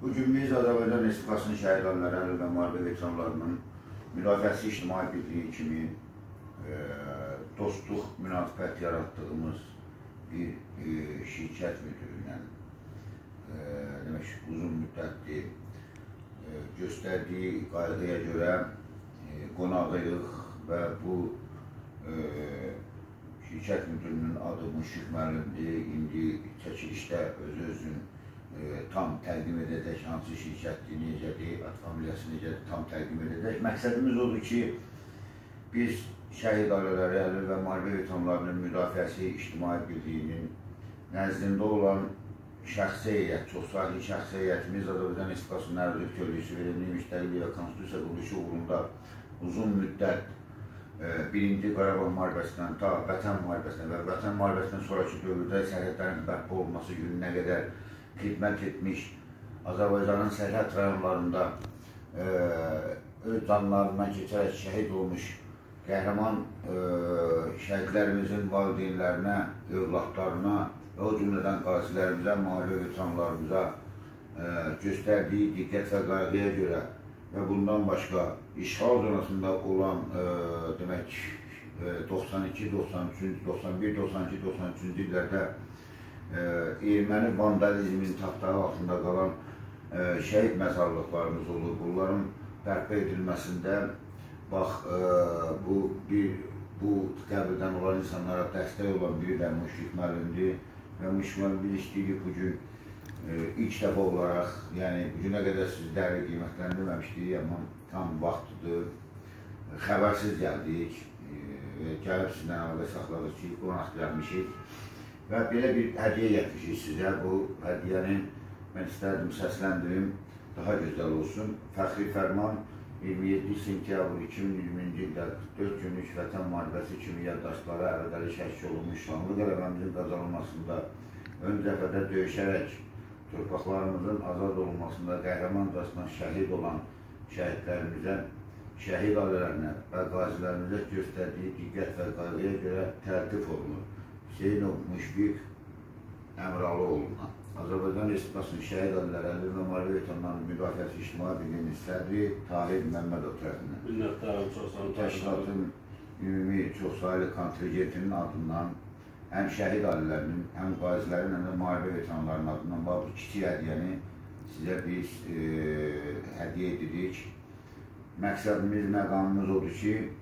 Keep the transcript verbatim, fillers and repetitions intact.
Bugün biz Azərbaycan Respublikasının şəhid ailələri və müharibə veteranlarının müdafiəsi ictimai birliyi kimi e, dostluq, münasibət yaratdığımız bir e, şirkət müdürü e, demək, uzun müddətli e, göstərdiyi qayğıya görə e, qonağıyıq və bu e, şirkət müdürünün adı Müşfiq müəllimdir. İndi çəkilişdə öz-özün E, tam təqdim edəcək, hansı şirkətdir, necədir, ad familiyası necədir, tam təqdim edəcək. Məqsədimiz odur ki, biz şəhid ailələri və müharibə veteranlarının müdafiəsi ictimai birliyinin nəzdində olan şəxsi heyət, çoxsaylı şəxsi heyətimiz Azərbaycan Respublikasının Nəzarət Bütövlüyü Suverenliyi Müştəriliyi və Konstitusiya quruluşu uğrunda uzun müddət e, birinci Qarabağ müharibəsindən ta Vətən müharibəsindən və Vətən müharibəsindən sonraki dövrdə sərhədlərin bərpa olunması gününə qədər xidmət etmiş, Azərbaycanın sərhəd rayonlarında e, öz canlarından keçərək şəhid olmuş qəhrəman e, şəhidlərimizin valideynlərinə, övladlarına və o cümlədən qazilərimizə, müharibə veteranlarımıza e, göstərdiyi diqqət və qayğıya görə və bundan başqa işğal zonasında olan e, demək e, doxsan iki, doxsan üç, doxsan bir, doxsan iki, doxsan üçüncü illərdə erməni vandalizmin taxtağı altında qalan e, şəhid məzarlıqlarımız olur. Bunların bərpa edilməsində bax, e, bu, bir, bu qəbirdən olan insanlara dəstək olan biri də Müşfiq müəllimdir və Müşfiq müəllim biz istəyirik bugün e, ilk dəfə olaraq, yəni bugünə qədər sizləri qiymətləndirməmişdik, amma tam vaxtıdır, xəbərsiz gəldik və e, gəlib sizdən əlaqə saxladıq ki, qonaq gəlmişik. Və belə bir hədiyyə gətirmişik sizə. Bu hədiyyəni mən istərdim səsləndirim, daha gözəl olsun. Fəxri Fərman iyirmi yeddi sentyabr iki min iyirminci ildə qırx dörd günlük Vətən müharibəsi kimi yaddaşlara əvədəli şəhid olunmuş şanlı qələbəmizin qazanılmasında ön cəbhədə döyüşərək torpaqlarımızın azad olunmasında qəhrəmancasına şəhid olan şəhidlərimizə, şəhid ailələrinə və qazilərimizə göstərdiyi diqqət və qayğıya görə təltif olunur. Hüseynov Müşfiq Əmralıoğlu'na Azərbaycan Respublikasının şəhid ailələri və müharibə veteranlarının müdafiəsi ictimai birliyinin sədri Tahir Məmmədov tərəfindən Minnətdarım, çox sağ olun. Təşkilatın ümumi çoxsaylı kontingentinin adından həm şəhid ailələrinin, həm qazilərin, həm də müharibə veteranlarının adından bu kiçik hədiyyəni sizə biz e, hədiyyə edirik. Məqsədimiz, məqamımız odur ki,